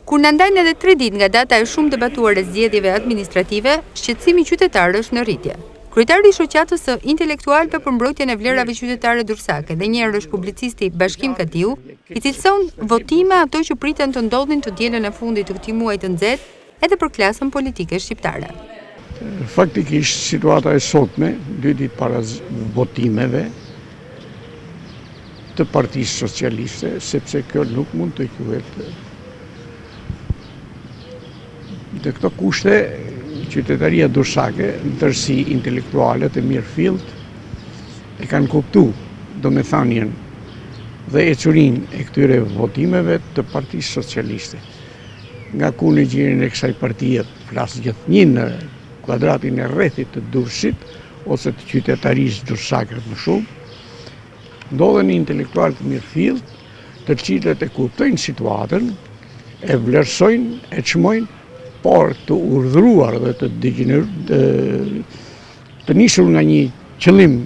Kur në ndajnë edhe 3 ditë nga data e shumë debatuar e zgjedhjeve administrative, shqetësimi qytetarë është në rritje. Kryetari i shoqatës së intelektual për përmbrojtjen e vlerave qytetare Dursake dhe njëherë është publicisti Bashkim Katiu, i cilëson votime ato që priten të ndodhin të dielën e fundit të këtij muaji të nxehtë edhe për klasën politike shqiptare. Faktikisht situata e sotme, 2 ditë para votimeve të Partisë Socialiste, sepse kjo nuk mund të quhet dhe këto kushte qytetaria dursake, në tërësi intelektualet e mirëfillt, e kanë kuptu domethënien dhe ecurin e këtyre votimeve të Partisë Socialiste. Nga ku në gjirin e kësaj partie flas gjithnjë në kuadratin e rrethit të Durrësit ose të qytetarisë dursake më shumë, ndodhen intelektualët mirëfillt, të cilët e kuptojnë situatën, e vlerësojnë, e çmojnë, por të urdhëruar dhe të nisur nga një qëllim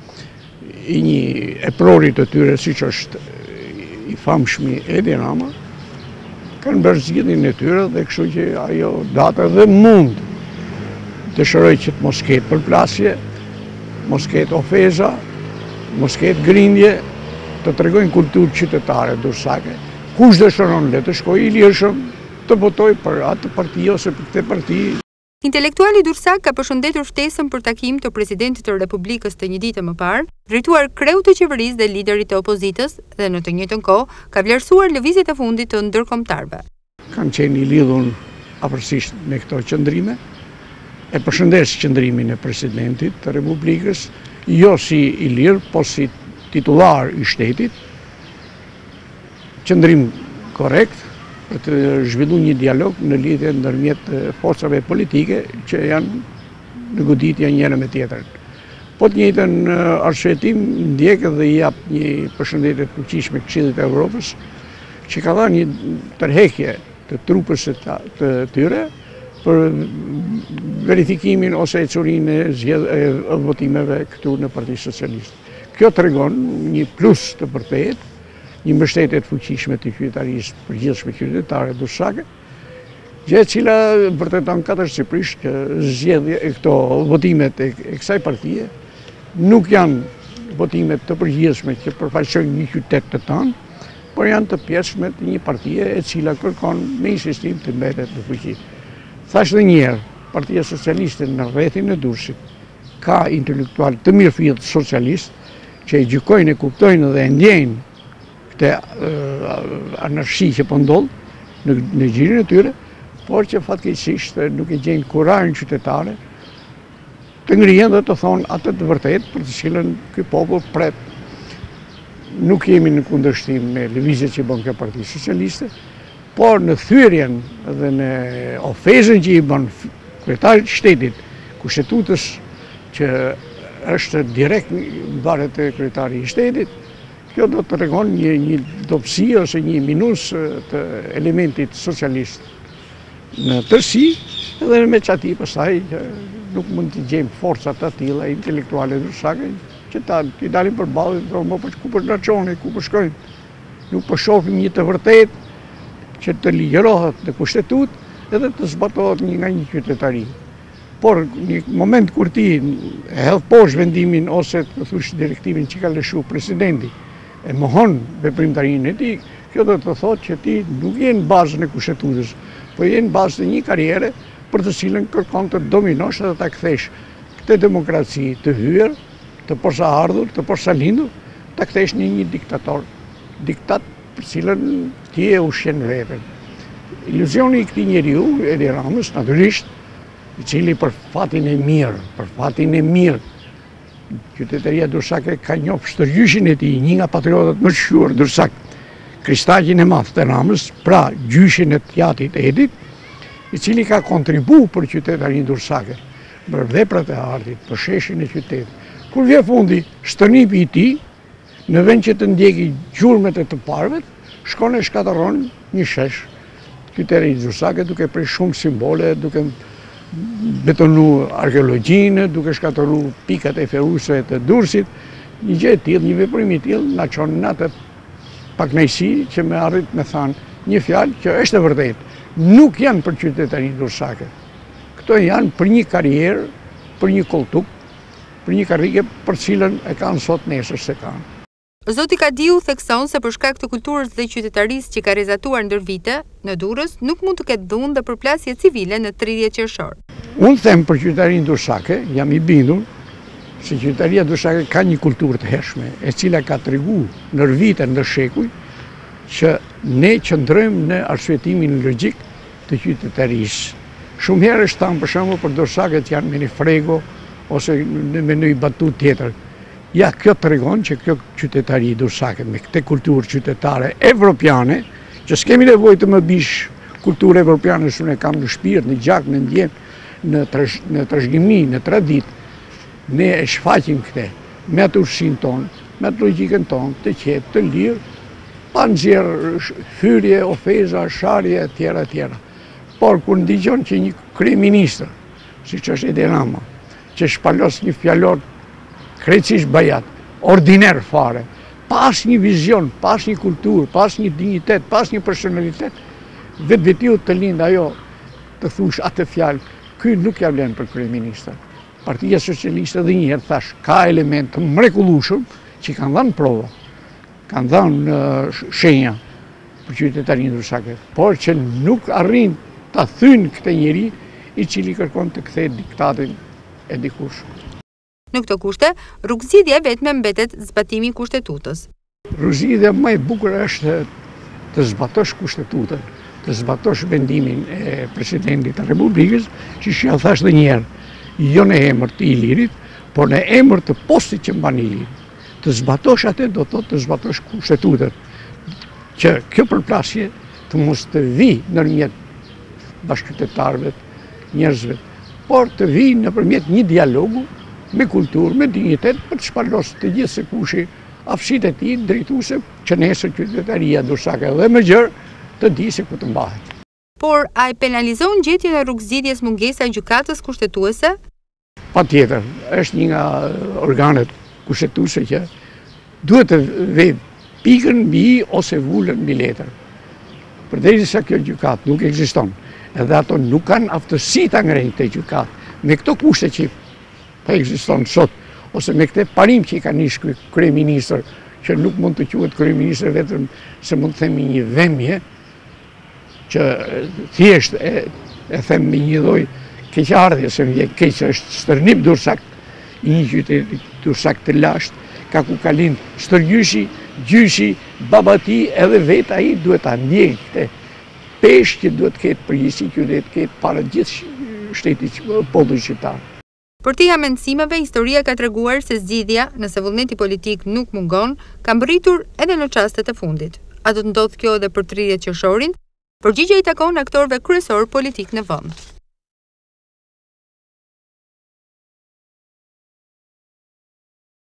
i një eprorit të tyre, siç është i famshmi Edi Rama, kanë bërë zgjedhjen e tyre dhe kështu që ajo data dhe mund dëshiroj që të mos ketë përplasje, mos ketë ofeza, mos ketë grindje, të tregojnë kulturë qytetare dursake. Kush dëshiron le të shkojë i lirshëm të votoj për atë parti ose për këtë parti. Intelektuali dursak ka përshëndetur ftesën për takim të presidentit të Republikës të një dite më parë, drejtuar kreut të qeverisë dhe liderit të opozitës dhe në të njëjtën kohë ka vlerësuar lëvizjet e fundit të ndërkombëtarëve. Kam qenë i lidhur afërsisht me këto qëndrime, e përshëndes qëndrimin e presidentit të Republikës, jo si i lirë, po si titullar i shtetit, qëndrim korrekt, për të zhvillu një dialog në lidhje ndërmjet forcave politike që janë në goditje njëra me tjetrën. Po të njëjtën arsyetim ndjek dhe i jap një përshëndetje të fuqishme Këshillit të Evropës, që ka dhënë një tërheqje të trupës të tyre për verifikimin ose ecurinë e votimeve këtu në Partinë Socialiste. Kjo tregon një plus të vërtetë, një mbështetje të fuqishme të qytetarisë përgjithshme qytetare dursake, gjë e cila vërteton katërshësisht që zgjedhja e këto votimet e kësaj partie nuk janë votimet të përgjithshme që përfaqësojnë një qytet të tënë, por janë të pjesshme të një partie e cila kërkon me insistim të mbetet në fuqi. Thash edhe një herë, Partia Socialiste në rrethin e Durrësit ka intelektual të mirëfillt socialist që e gjykojnë, e kuptojnë dhe e ndjejnë të anarshi që po ndodh në gjirin e tyre, por që fatkeqësisht nuk e gjejnë kurarin qytetare të ngrihen dhe të thonë atë të vërtet për të cilën ky popull pret. Nuk jemi në kundërshtim me lëvizjet që bën kjo Parti Socialiste, por në thyrjen dhe në ofezën që i bën kryetarit të shtetit, kushtetutës që është direkt mbaret e kryetari i shtetit, kjo do të tregon një dobësi ose një minus të elementit socialist në tërësi, edhe me çati pastaj nuk mund të gjejmë forcat të tilla intelektuale dursake që të dalin përballë dhe thonë po ku po ndërçoni, ku po shkojnë. Nuk po shohim një të vërtetë që të ligjërohet në kushtetutë edhe të zbatohet nga një qytetari. Por në moment kur ti e hedh poshtë vendimin ose të thush direktivin që ka lëshuar presidenti, e mohon veprimtarinë e tij, kjo do të thotë që ti nuk je në bazën e kushtetutës, po je në bazë të një karriere për të cilën kërkon të dominosh dhe ta kthesh këtë demokraci të hyer, të posaardhur, të posalindur, ta kthesh në një diktator, diktat për cilën ti e ushqen veten. Iluzioni i këtij njeriu, Edi Ramës, natyrisht, i cili për fatin e mirë, qytetaria dursake ka njohur shtërgjyshin e tij, një nga patriotat më të shquar dursak, kristaqin e madh të Ramës, pra gjyshin e tjatit Edit, i cili ka kontribuar për qytetarinë dursake, për veprat e artit, për sheshin e qytetit. Kur vjen fundi, shtërnipi i tij, në vend që të ndjeki gjurmët e të parëve, shkon e shkatërron një shesh qytetarisë dursake duke prej shumë simbole, duke betonu arkeologjinë, duke shkatërruar pikat e feruse të Durrësit, një gjë e tillë, një veprim i tillë na çon në atë pakënaqësi që më arrit me thënë një fjalë që është e vërtetë, nuk janë për qytetarinë durrësake. Këto janë për një karrierë, për një koltuk, për një karrige për cilën e kanë sot nesër se kanë. Zoti Kadiu thekson se për shkak të kulturës dhe qytetarisë që ka rezatuar ndër vite, në Durrës nuk mund të ketë dhunë dhe përplasje civile në 30 qershor. Unë them për qytetarinë durrësake, jam i bindur se qytetaria durrësake ka një kulturë të hershme, e cila ka treguar ndër vite, ndër shekuj, që ne qëndrojmë në arsyetimin logjik të qytetarisë. Shumë herë është thënë për shembull për durrësaket janë me një frego ose me një batut tjetër. Ja, kjo tregon që kjo qytetari durrësake me këtë kulturë qytetare evropiane, që s'kemi nevojë të më bish kulturë evropiane, shumë e kam në shpirt, në gjak, në ndjen, në trashëgimi, në tradit, ne e shfaqim këtë me atë ushqimin tonë, me atë logjikën tonë, të qetë, të lirë, pa nxjerrë hyrje, ofeza, sharje, etj. etj. Por kur ndigjon që një kryeministër, siç është Edi Rama, që shpalos një fjalor krejtësisht bajat, ordiner fare, pas një vizion, pas një kulturë, pas një dignitet, pas një personalitet, vetë të lind ajo të thush atë fjalë, ky nuk ja vlen për kryeministër. Partia Socialiste edhe një herë thash, ka elemente të mrekullueshëm që kanë dhënë prova, kanë dhënë shenja për qytetarinë durrësake, por që nuk arrin ta thynë këtë njeri i cili kërkon të kthejë diktatin e dikush. Në këto kushte, rrugëzgjidhja vetme mbetet zbatimi i kushtetutës. Rrugëzgjidhja më e bukur është të zbatosh kushtetutën, të zbatosh vendimin e presidentit të Republikës, që ja thash edhe një herë, jo në emër të Ilirit, por në emër të postit që mban Iliri. Të zbatosh atë do të thotë të zbatosh kushtetutën, që kjo përplasje të mos të vi ndërmjet bashkëqytetarëve, njerëzve, por të vi nëpërmjet një dialogu me kulturë, me dignitet, për të shpalosur të gjithë se kushi aftësitë e tij drejtuese që nesër qytetaria durrësake dhe më gjërë të di se ku të mbahet. Por a e penalizon gjetjen e rrugëzgjidhjes mungesa e gjykatës kushtetuese? Patjetër, është një nga organet kushtetuese që duhet të vë pikën mbi i ose vulën mbi letër. Përderisa kjo gjykatë nuk ekziston, edhe ato nuk kanë aftësi ta ngrejnë këtë gjykatë, me këto kushte që pa ekziston sot, ose me këtë parim që i ka nish kryeministër, që nuk mund të quhet kryeministër vetëm se mund të themi një vëmje, që thjesht e them me një lloj keqardhje, se më vjen keq, është stërnim durrësak, i një qyteti durrësak të lashtë, ka ku ka lind stërgjyshi, gjyshi, babati, edhe vetë ai duhet ta ndjejë këtë peshë që duhet të ketë përgjegjësi, që duhet të ketë para gjithë shtetit popullit shqiptar. Për të mendësimeve, historia ka treguar se zgjidhja, nëse vullneti politik nuk mungon, ka mbërritur edhe në çastet e fundit. A do të ndodhë kjo edhe për 30 qershorin? Përgjigjja i takon aktorëve kryesor politik në vend.